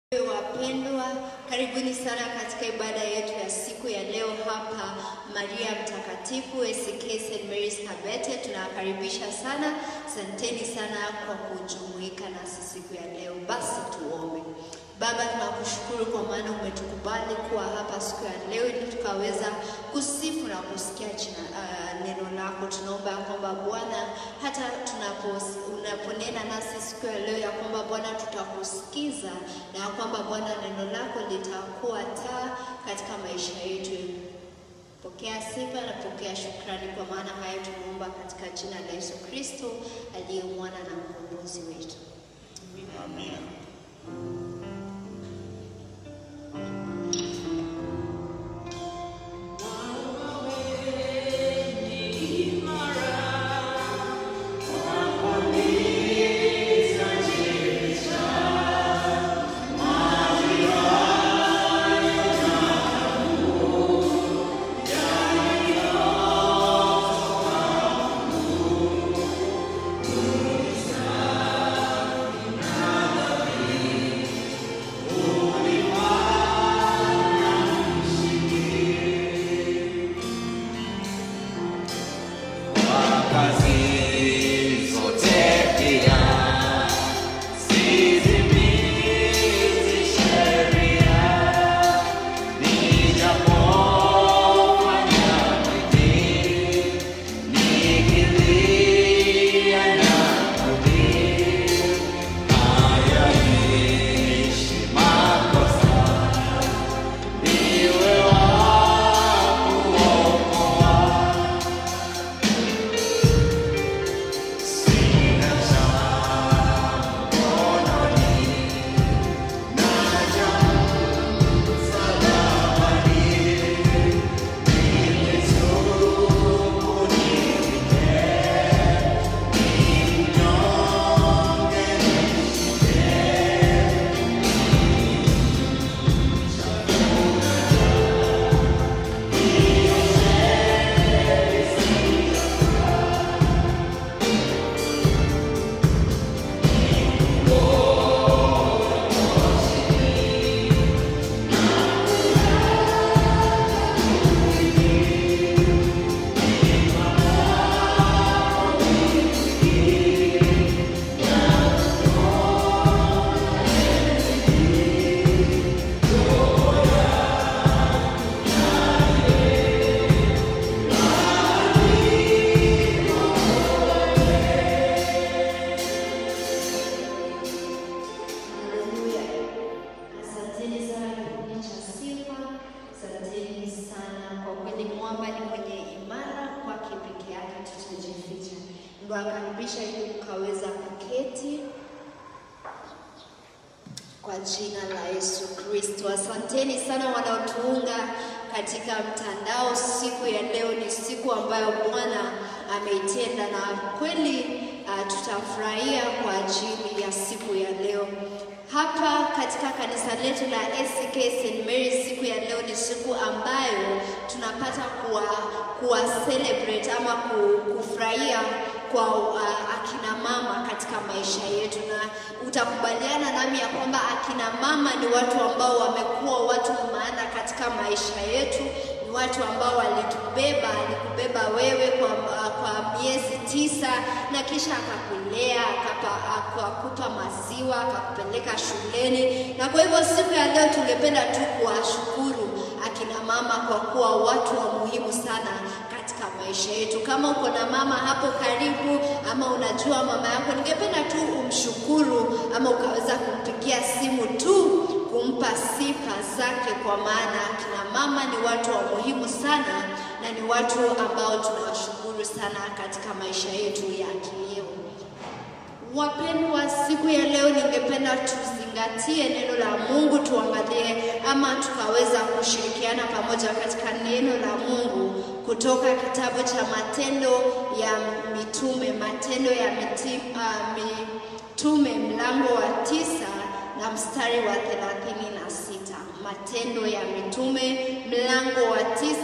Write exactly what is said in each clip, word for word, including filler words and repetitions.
Wapendwa, karibuni sana katika ibada yetu ya siku ya leo hapa Maria Mtakatifu A C K Saint Mary's Kabete. Tunakaribisha sana. Asanteni sana kwa kujumuika nasi siku ya leo. Basi tuombe. Baba, tunakushukuru kwa maana umetukubali kuwa hapa siku ya leo ili tukaweza kusifu na kusikia jina, uh, neno lako. Tunaomba kwamba Bwana, hata tunapo unaponena nasi siku ya leo ya kwamba Bwana tutakusikiza, na kwamba Bwana neno lako litakuwa taa katika maisha yetu. Pokea sifa na pokea shukrani, kwa maana haya tunaomba katika jina la Yesu Kristo aliye mwana na mkombozi wetu. Amen. Wakaribisha ili ukaweza kuketi kwa jina la Yesu Kristo. Asanteni sana wanaotuunga katika mtandao. Siku ya leo ni siku ambayo Bwana ameitenda, na kweli uh, tutafurahia kwa ajili ya siku ya leo. Hapa katika kanisa letu la A C K Saint Mary's, siku ya leo ni siku ambayo tunapata kuwa, kuwa celebrate ama kufurahia kwa uh, akina mama katika maisha yetu. Na utakubaliana nami ya kwamba akina mama ni watu ambao wamekuwa watu maana katika maisha yetu. Ni watu ambao walitubeba, alikubeba wewe kwa, uh, kwa miezi tisa, na kisha akakulea, akakupa maziwa, akakupeleka shuleni. Na kwa hivyo siku ya leo tungependa tu kuwashukuru akina mama kwa kuwa watu wa muhimu sana katika maisha yetu. Kama uko na mama hapo karibu, ama unajua mama yako, ningependa tu umshukuru, ama ukaweza kumpigia simu tu kumpa sifa zake, kwa maana akina mama ni watu wa muhimu sana, na ni watu ambao tunawashukuru sana katika maisha yetu ya kileo. Wapendwa, siku ya leo ningependa tuzingatie neno la Mungu, tuangalie ama tukaweza kushirikiana pamoja katika neno la Mungu kutoka kitabu cha Matendo ya Mitume, Matendo ya Mitume mlango wa tisa na mstari wa thelathini na sita. Matendo ya Mitume mlango wa tisa na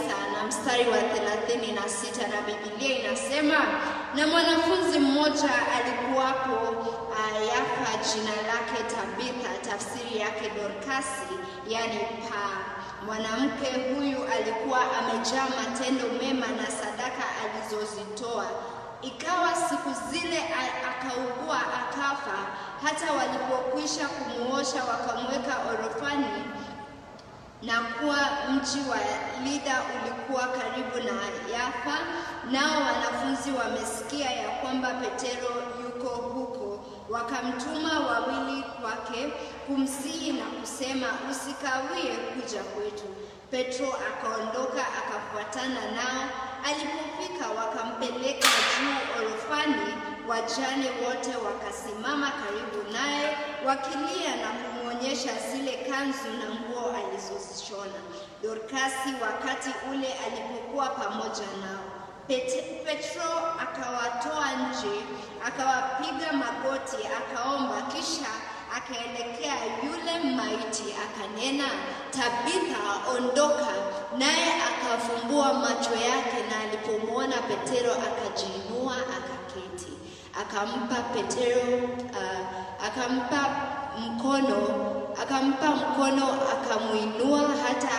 mstari wa thelathini na sita, na Biblia inasema, na mwanafunzi mmoja alikuwapo Yafa, jina lake Tabitha, tafsiri yake Dorkasi, yani paa. Mwanamke huyu alikuwa amejaa matendo mema na sadaka alizozitoa. Ikawa siku zile akaugua akafa. Hata walipokwisha kumuosha wakamweka orofani, na kuwa mji wa Lida ulikuwa karibu na Yafa. Nao wanafunzi wamesikia ya kwamba Petero yuko huko, wakamtuma wawili kwake kumsihi na kusema, usikawie kuja kwetu. Petro akaondoka akafuatana nao. Alipofika wakampeleka juu orofani. Wajane wote wakasimama karibu naye wakilia na kumwonyesha zile kanzu na nguo alizozishona. Dorkasi wakati ule alipokuwa pamoja nao. Petro akawatoa nje, akawapiga magoti, akaomba, kisha akaelekea yule maiti akanena, Tabitha, ondoka. Naye akafumbua macho yake, na alipomwona Petero akajiinua akaketi. Akampa Petero uh, akampa mkono akampa mkono akamuinua, hata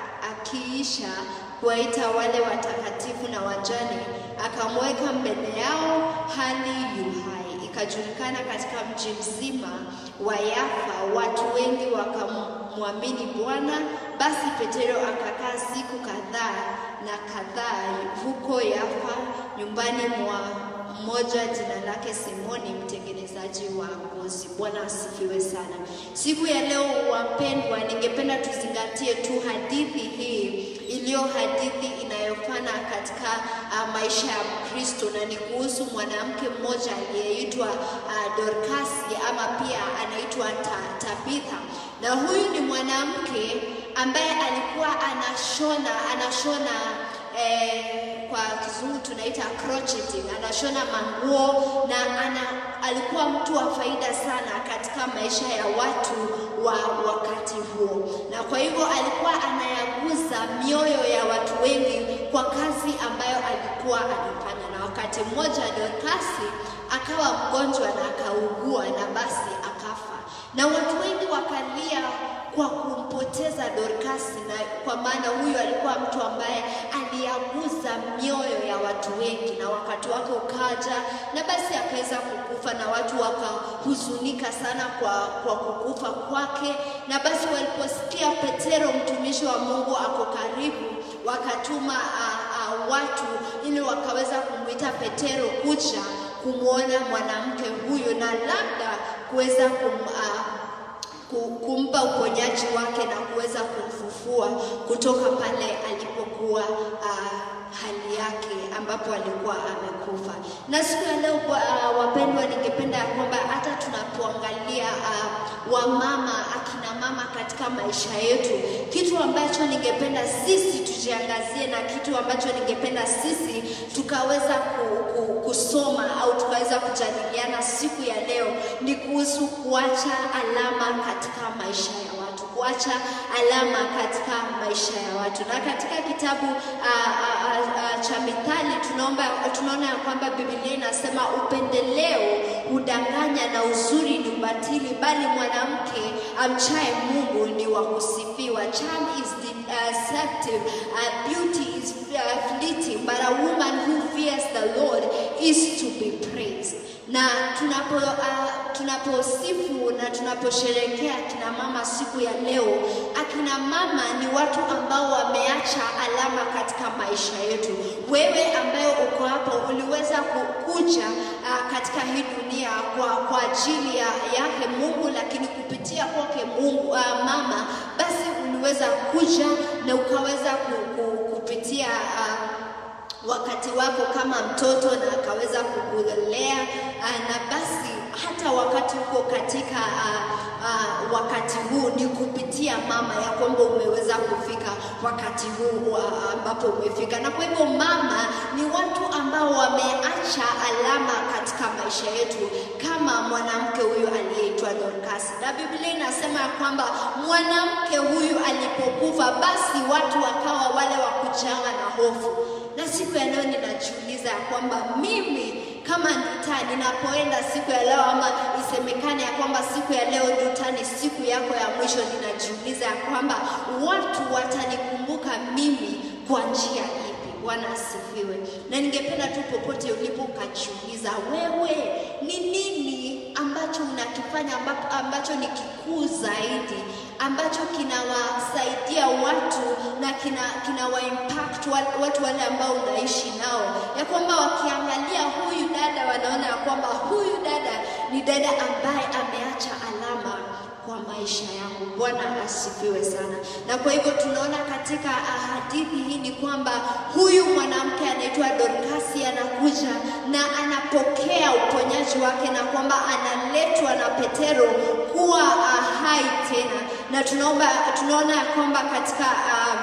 akiisha kuwaita wale watakatifu na wajane, akamweka mbele yao hali yuhai. Ikajulikana katika mji mzima wa Yafa, watu wengi wakamwamini Bwana. Basi Petero akakaa siku kadhaa na kadhaa huko Yafa, nyumbani mwa mmoja jina lake Simoni, mtengenezaji wa ngozi. Bwana asifiwe sana. Siku ya leo wapendwa, ningependa tuzingatie tu hadithi hii iliyo hadithi inayofana katika uh, maisha ya Kristo, na ni kuhusu mwanamke mmoja aliyeitwa uh, Dorkasi, ama pia anaitwa Tabitha. Na huyu ni mwanamke ambaye alikuwa anashona anashona eh, kwa kizungu tunaita crocheting, anashona manguo, na ana, alikuwa mtu wa faida sana katika maisha ya watu wa wakati huo. Na kwa hivyo alikuwa anayaguza mioyo ya watu wengi kwa kazi ambayo alikuwa anafanya. Na wakati mmoja Dorkasi akawa mgonjwa na akaugua, na basi akafa. Na watu wengi wakalia kwa kumpoteza Dorkasi, na kwa maana huyu alikuwa mtu ambaye aliyaguza mioyo ya watu wengi, na wakati wake ukaja, na basi akaweza kukufa, na watu wakahuzunika sana kwa kwa kukufa kwake. Na basi waliposikia Petero mtumishi wa Mungu ako karibu, wakatuma uh, uh, watu ili wakaweza kumuita Petero kuja kumuona mwanamke huyo, na labda kuweza kum uh, kumpa uponyaji wake na kuweza kumfufua kutoka pale alipokuwa uh, hali yake ambapo alikuwa amekufa. Na siku ya leo uh, wapendwa, ningependa kwamba hata tunapoangalia uh, wamama, akina mama katika maisha yetu, kitu ambacho ningependa sisi tujiangazie, na kitu ambacho ningependa sisi tukaweza ku, ku, kusoma au tukaweza kujadiliana siku ya leo, ni kuhusu kuacha alama katika maisha ya watu, kuacha alama katika maisha ya watu. Na katika kitabu uh, uh, uh, cha Mithali tunaomba tunaona ya kwamba Biblia inasema, upendeleo hudanganya na uzuri ni ubatili, bali mwanamke amchaye Mungu ni wa kusifiwa. Charm is deceptive, uh, beauty is uh, fleeting, but a woman who fears the Lord is to be praised. Na tunapo uh, tunaposifu na tunaposherehekea akina mama siku ya leo, akina mama ni watu ambao wameacha alama katika maisha yetu. Wewe ambaye uko hapo uliweza kukuja uh, katika hii dunia kwa kwa ajili ya yake Mungu, lakini kupitia kwake Mungu uh, mama, basi uliweza kuja na ukaweza ku, ku, kupitia uh, wakati wako kama mtoto na akaweza kukulea, na basi hata wakati uko katika uh, uh, wakati huu ni kupitia mama ya kwamba umeweza kufika wakati huu uh, ambapo umefika. Na kwa hivyo mama ni watu ambao wameacha alama katika maisha yetu, kama mwanamke huyu aliyeitwa Dorcas. Na Biblia inasema kwamba mwanamke huyu alipokufa, basi watu wakawa wale wa kujawa na hofu. Na siku ya leo ninajiuliza kwamba mimi kama Nduta ninapoenda siku ya leo, ama isemekane ya kwamba siku ya leo Nduta ni siku yako ya mwisho, ninajiuliza kwamba watu watanikumbuka mimi kwa njia ipi? Bwana asifiwe. Na ningependa tu popote ulipo ukajiuliza, wewe ni nini ambacho unakifanya ambacho ni kikuu zaidi, ambacho kinawasaidia watu na kina kinawa impact watu wale ambao unaishi nao, ya kwamba wakiangalia huyu dada wanaona ya kwamba huyu dada ni dada ambaye ameacha alama kwa maisha yangu. Bwana asifiwe sana. Na kwa hivyo tunaona katika hadithi hii ni kwamba huyu mwanamke anaitwa Dorcas anakuja na anapokea uponyaji wake, na kwamba analetwa na Petero kuwa uh, hai tena. Na tunaomba tunaona kwamba katika uh,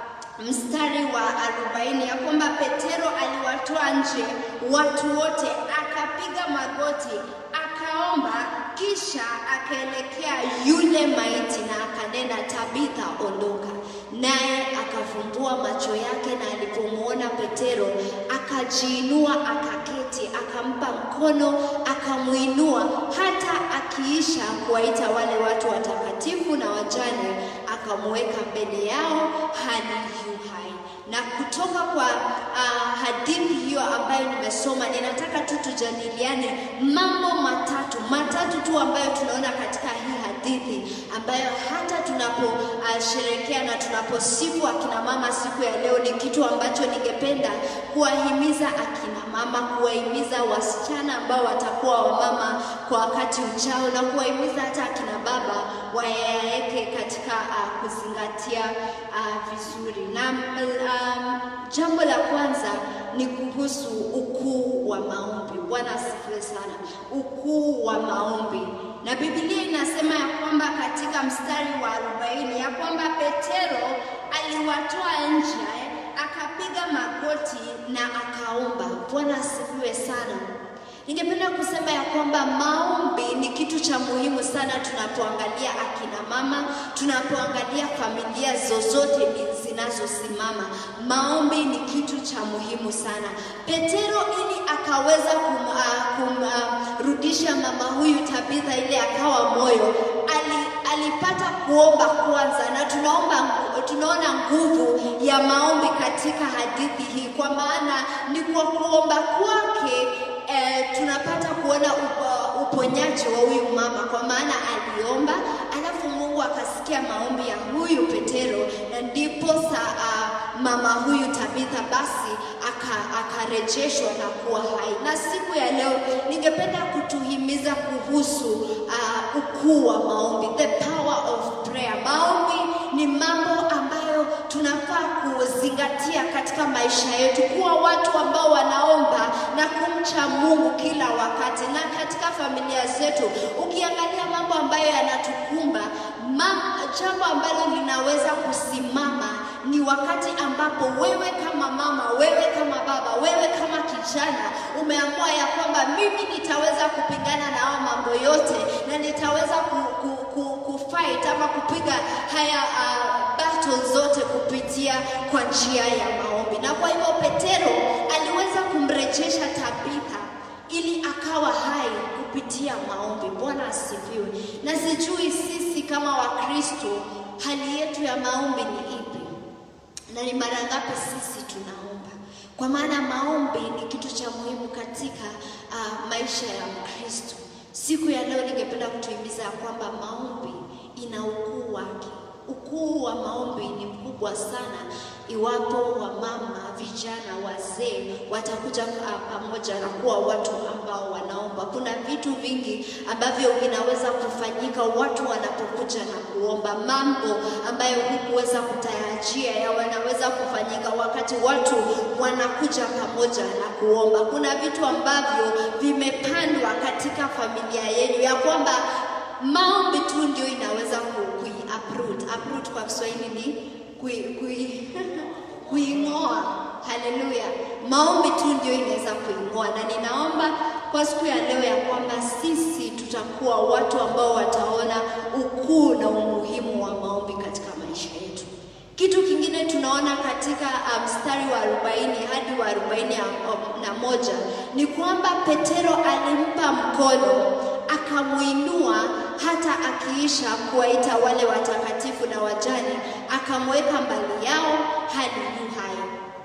mstari wa arobaini ya kwamba Petero aliwatoa nje watu wote, akapiga magoti, akaomba, kisha akaelekea yule maiti na akanena, Tabitha, ondoka. Naye akafumbua macho yake, na alipomuona Petero akajiinua, akaketi, akampa mkono, akamuinua, hata akiisha kuwaita wale watu watakatifu na wajane, akamweka mbele yao hadi yu hai. Na kutoka kwa uh, hadithi hiyo ambayo nimesoma, ninataka tu tujadiliane mambo matatu matatu tu ambayo tunaona katika hii hadithi, ambayo hata tunapo uh, sherekea na tunaposifu akina mama siku ya leo, ni kitu ambacho ningependa kuwahimiza akina mama, kuwahimiza wasichana ambao watakuwa wamama kwa wakati ujao, na kuwahimiza hata akina baba wayaeke katika uh, kuzingatia uh, vizuri. Na um, jambo la kwanza ni kuhusu ukuu wa maombi. Bwana asifiwe sana. Ukuu wa maombi. Na Biblia inasema ya kwamba katika mstari wa arobaini ya kwamba Petero aliwatoa nje, akapiga magoti na akaomba. Bwana asifiwe sana. Ningependa kusema ya kwamba maombi ni kitu cha muhimu sana tunapoangalia akina mama, tunapoangalia familia zozote zinazosimama. Maombi ni kitu cha muhimu sana. Petero ili akaweza kumrudisha kum, uh, mama huyu Tabitha ile akawa moyo, ali, alipata kuomba kwanza, na tunaomba tunaona nguvu ya maombi katika hadithi hii, kwa maana ni kwa kuomba kwake Eh, tunapata kuona upo, uponyaji wa huyu mama, kwa maana aliomba, alafu Mungu akasikia maombi ya huyu Petero, na ndipo saa uh, mama huyu Tabitha basi akarejeshwa aka na kuwa hai. Na siku ya leo ningependa kutuhimiza kuhusu uh, ukuu wa maombi, the power of prayer. Maombi ni mambo ambayo tunafaa kuzingatia katika maisha yetu, kuwa watu ambao wanaomba na kumcha Mungu kila wakati. Na katika familia zetu ukiangalia mambo ambayo yanatukumba, jambo ambalo linaweza kusimama ni wakati ambapo wewe kama mama, wewe kama baba, wewe kama kijana umeamua ya kwamba mimi nitaweza kupigana na hao mambo yote, na nitaweza ku, ku, ku, kufight ama kupiga haya uh, battles zote kupitia kwa njia ya maombi. Na kwa hivyo Petero aliweza kumrejesha Tabitha ili akawa hai kupitia maombi. Bwana asifiwe. Na sijui sisi kama Wakristo hali yetu ya maombi ni ipi, na ni mara ngapi sisi tunaomba? Kwa maana maombi ni kitu cha muhimu katika uh, maisha ya Mkristo. Siku ya leo ningependa kutuhimiza kwamba maombi ina ukuu wake. Ukuu wa maombi ni mkuu mkubwa sana iwapo wamama, vijana, wazee watakuja pamoja na kuwa watu ambao wanaomba. Kuna vitu vingi ambavyo vinaweza kufanyika watu wanapokuja na kuomba. Mambo ambayo hukuweza kutarajia ya wanaweza kufanyika wakati watu wanakuja pamoja na kuomba. Kuna vitu ambavyo vimepandwa katika familia yenu ya kwamba maombi tu ndio inaweza kui-uproot. Uproot kwa Kiswahili ni kui, kui, kuing'oa. Haleluya. Maombi tu ndio inaweza kuing'oa, na ninaomba kwa siku ya leo ya kwamba sisi tutakuwa watu ambao wataona ukuu na umuhimu wa maombi katika maisha yetu. Kitu kingine tunaona katika mstari um, wa arobaini hadi wa arobaini na moja ni kwamba Petero alimpa mkono, akamuinua hata akiisha kuwaita wale watakatifu na wajane, akamweka mbali yao hadi yu hai.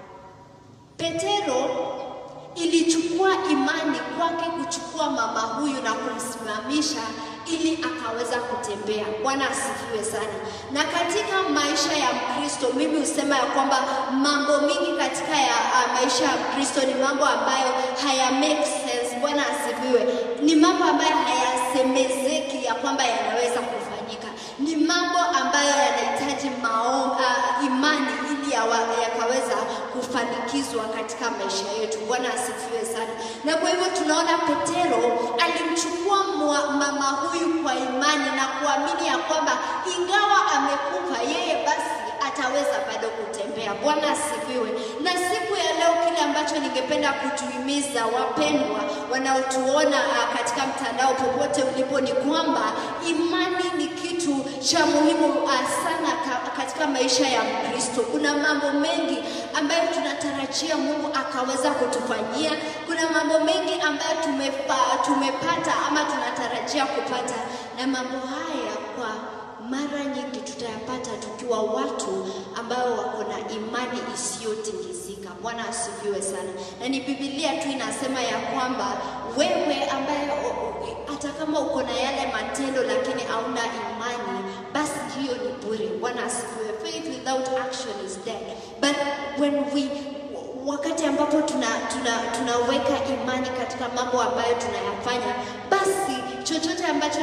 Petero ilichukua imani kwake kuchukua mama huyu na kumsimamisha ili akaweza kutembea. Bwana asifiwe sana. Na katika maisha ya Mkristo, mimi husema ya kwamba mambo mingi katika ya uh, maisha ya Mkristo ni mambo ambayo haya make sense. Bwana asifiwe. Ni mambo ambayo hayasemezeki ya kwamba yanaweza kufanyika. Ni mambo ambayo yanahitaji maombi, uh, imani ili yakaweza kufanikizwa katika maisha yetu. Bwana asifiwe sana. Na kwa hivyo tunaona Petero alimchukua mama huyu kwa imani na kuamini ya kwamba ingawa amekufa yeye basi ataweza bado kutembea. Bwana asifiwe. Na siku ya leo kile ambacho ningependa kutuhimiza wapendwa wanaotuona uh, katika mtandao popote ulipo ni kwamba imani ni kitu cha muhimu uh, sana ka, katika maisha ya Mkristo. Kuna mambo mengi ambayo tunatarajia Mungu akaweza kutufanyia. Kuna mambo mengi ambayo tumepa, tumepata ama tunatarajia kupata, na mambo haya kwa mara nyingi tutayapata tukiwa watu ambao wako na imani isiyotingizika. Bwana asifiwe sana. Na ni Biblia tu inasema ya kwamba wewe ambaye hata kama uko na yale matendo lakini hauna imani, basi hiyo ni bure. Bwana asifiwe. Faith without action is dead. But when we wakati ambapo tuna, tuna, tunaweka imani katika mambo ambayo tunayafanya, basi chochote ambacho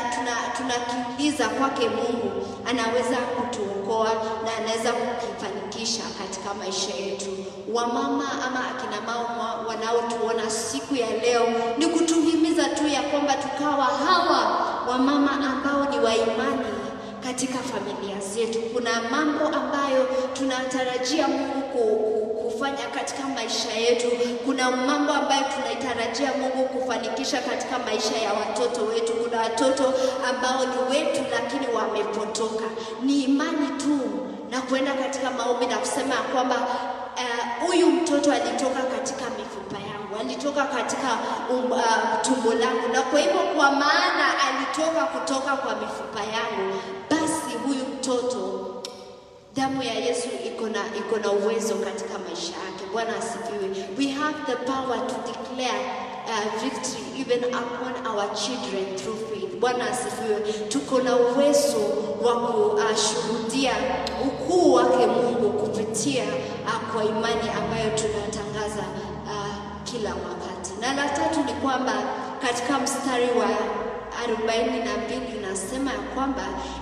tunakiuliza tuna, tuna kwake Mungu anaweza kutuokoa na anaweza kukifanikisha katika maisha yetu. Wamama ama akina mama wanaotuona siku ya leo, ni kutuhimiza tu ya kwamba tukawa hawa wamama ambao ni wa imani katika familia zetu. Kuna mambo ambayo tunatarajia Mungu kufanya katika maisha yetu. Kuna mambo ambayo tunaitarajia Mungu kufanikisha katika maisha ya watoto wetu. Kuna watoto ambao ni wetu lakini wamepotoka. Ni imani tu na kwenda katika maombi na kusema kwamba huyu uh, mtoto alitoka katika mifupa yangu, alitoka katika um, uh, tumbo langu, na kwa hivyo kwa maana alitoka kutoka kwa mifupa yangu, basi huyu mtoto damu ya Yesu iko na iko na uwezo katika maisha yake. Bwana asifiwe. We have the power to declare uh, victory even upon our children through faith. Bwana asifiwe. Tuko na uwezo wa kushuhudia uh, ukuu wake Mungu kupitia uh, kwa imani ambayo tunatangaza uh, kila wakati. Na la tatu ni kwamba katika mstari wa arobaini na mbili unasema ya kwamba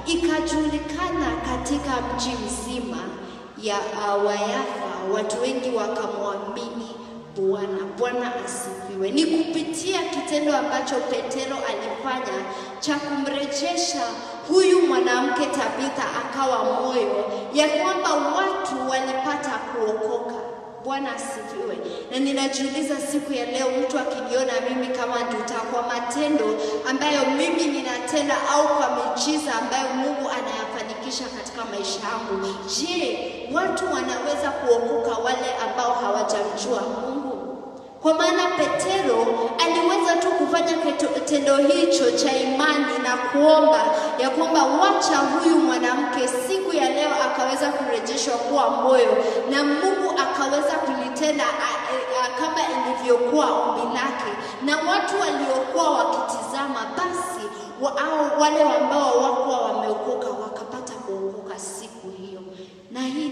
ikajulikana katika mji mzima ya uh, Wayafa, watu wengi wakamwamini Bwana. Bwana asifiwe. Ni kupitia kitendo ambacho Petero alifanya cha kumrejesha huyu mwanamke Tabitha akawa moyo, ya kwamba watu walipata kuokoka. Bwana asifiwe. Na ninajiuliza siku ya leo, mtu akiniona mimi kama nduta kwa matendo ambayo mimi ninatenda au kwa miujiza ambayo Mungu anayafanikisha katika maisha yangu, je, watu wanaweza kuokoka wale ambao hawajamjua Mungu? Kwa maana Petero aliweza tu kufanya tendo hicho cha imani na kuomba ya kwamba wacha huyu mwanamke siku ya leo akaweza kurejeshwa kuwa moyo, na Mungu akaweza kulitenda kama ilivyokuwa ombi lake, na watu waliokuwa wakitizama basi au wale ambao wakuwa wameokoka wakapata kuokoka siku hiyo. Na hii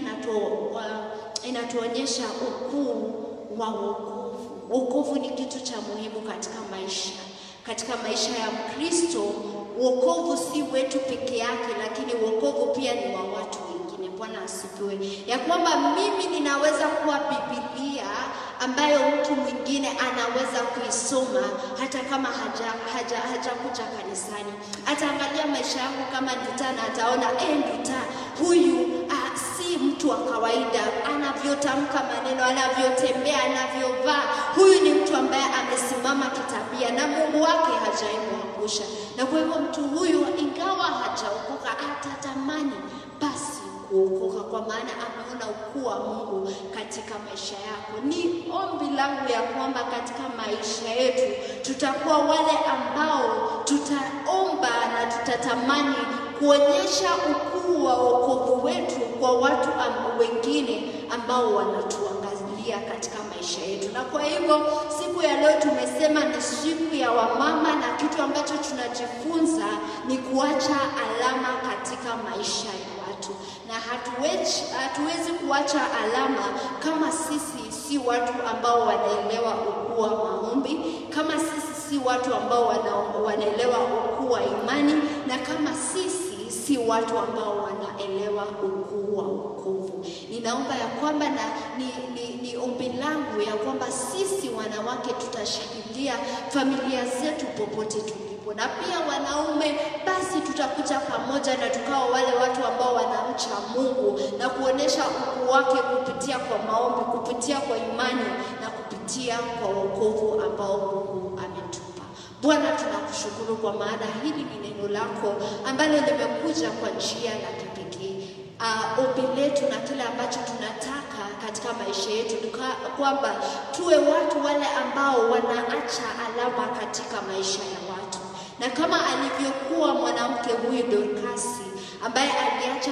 inatuonyesha ukuu wa wokovu. Wokovu ni kitu cha muhimu katika maisha. Katika maisha ya Mkristo, wokovu si wetu peke yake, lakini wokovu pia ni wa watu wengine. Bwana asifiwe. Ya kwamba mimi ninaweza kuwa Biblia ambayo mtu mwingine anaweza kuisoma hata kama haja haja hajakuja kanisani. Ataangalia maisha yangu kama Nduta na ataona eh, Nduta huyu ah, si mtu wa kawaida, anavyotamka maneno, anavyotembea, anavyovaa. Huyu ni mtu ambaye amesimama kitabia na Mungu wake hajaimwangusha. Na kwa hivyo mtu huyu ingawa hajaokoka atatamani basi kuokoka, kwa maana ameona ukuu wa Mungu katika maisha yako. Ni ombi langu ya kwamba katika maisha yetu tutakuwa wale ambao tutaomba na tutatamani kuonyesha ukuu wa wokovu wetu kwa watu am, wengine ambao wanatuangalia katika maisha yetu. Na kwa hivyo siku ya leo tumesema ni siku ya wamama, na kitu ambacho tunajifunza ni kuacha alama katika maisha ya watu. Na hatuwezi, hatuwezi kuacha alama kama sisi si watu ambao wanaelewa ukuu wa maombi, kama sisi si watu ambao wanaelewa ukuu wa imani, na kama sisi si watu ambao wanaelewa ukuu wa wokovu. Ninaomba ya kwamba na ni, ni, ni ombi langu ya kwamba sisi wanawake tutashikilia familia zetu popote tulipo, na pia wanaume basi tutakuja pamoja na tukao wale watu ambao wanamcha Mungu na kuonesha ukuu wake kupitia kwa maombi, kupitia kwa imani na kupitia kwa wokovu ambao Mungu ametupa. Bwana, tunakushukuru kwa maana hili ni neno lako ambalo limekuja kwa njia ya kipekee. Uh, ombi letu na kile ambacho tunataka katika maisha yetu ni kwamba tuwe watu wale ambao wanaacha alama katika maisha ya watu. Na kama alivyokuwa mwanamke huyu Dorkasi ambaye aliacha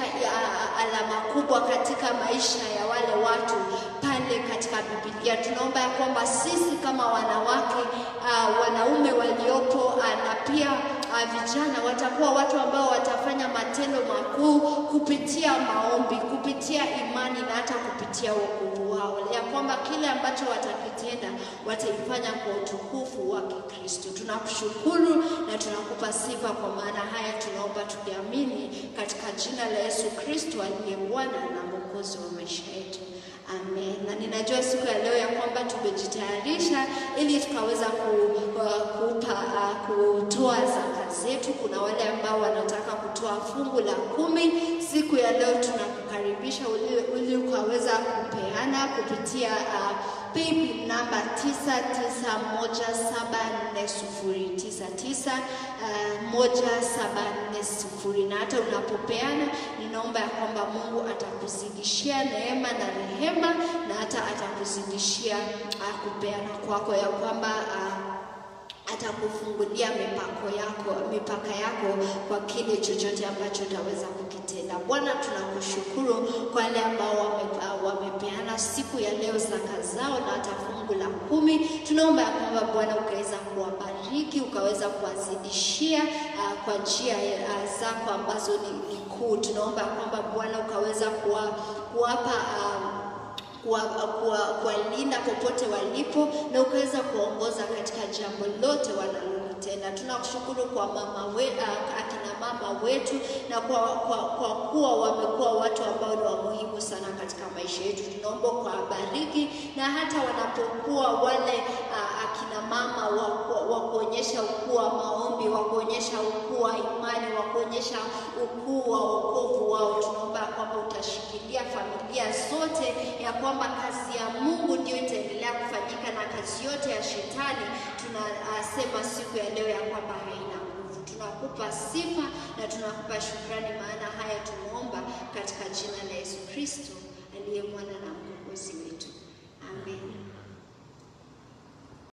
alama kubwa katika maisha ya wale watu pale katika Biblia, tunaomba ya kwamba sisi kama wanawake, uh, wanaume waliopo uh, na pia uh, vijana watakuwa watu ambao watafanya matendo makuu kupitia maombi, kupitia imani na hata kupitia wokovu wao, ya kwamba kile ambacho watakitenda wataifanya kwa utukufu wa Kristo. Tunakushukuru na tunakupa sifa kwa maana haya tunaomba tukiamini katika jina la Yesu Kristo aliye Bwana na Mwokozi wa maisha yetu. Amen. Na ninajua siku ya leo ya kwamba tumejitayarisha ili tukaweza ku, uh, kupa uh, kutoa zaka zetu. Kuna wale ambao wanataka kutoa fungu la kumi. Siku ya leo tunakukaribisha ili ukaweza kupeana kupitia uh, paybill namba tisa tisa moja saba nne sufuri tisa tisa moja saba nne sufuri. Na hata unapopeana ninaomba ya kwamba Mungu atakuzidishia neema na rehema, na hata atakuzidishia uh, kupeana kwako, ya kwamba uh, atakufungulia mipaka yako, mipaka yako kwa kile chochote ambacho utaweza kukitenda. Bwana, tunakushukuru kwa wale ambao wamepeana siku ya leo zaka zao na hata fungu la kumi. Tunaomba kwamba Bwana ukaweza kuwabariki, ukaweza kuwazidishia uh, kwa njia uh, zako ambazo ni kuu. Tunaomba kwamba Bwana ukaweza kuwa, kuwapa uh, kuwalinda popote walipo, na ukaweza kuongoza katika jambo lote wanalolitenda. Tunakushukuru kwa mama we, akina mama wetu, na kwa, kwa, kwa kuwa wamekuwa watu ambao ni wa muhimu sana katika maisha yetu. Tunaomba kuwabariki, na hata wanapokuwa wale uh, akina mama wa kuonyesha ukuu wa maombi, wa kuonyesha ukuu wa imani, wa kuonyesha ukuu wa wokovu wao, tunaomba kwamba utashikilia familia zote, ya kwamba kazi ya Mungu ndio itaendelea kufanyika na kazi yote ya shetani tunasema uh, siku ya leo ya kwamba haina nguvu. Tunakupa sifa na tunakupa shukrani, maana haya tunaomba katika jina la Yesu Kristo aliye Mwana na Mwokozi wetu. Amen.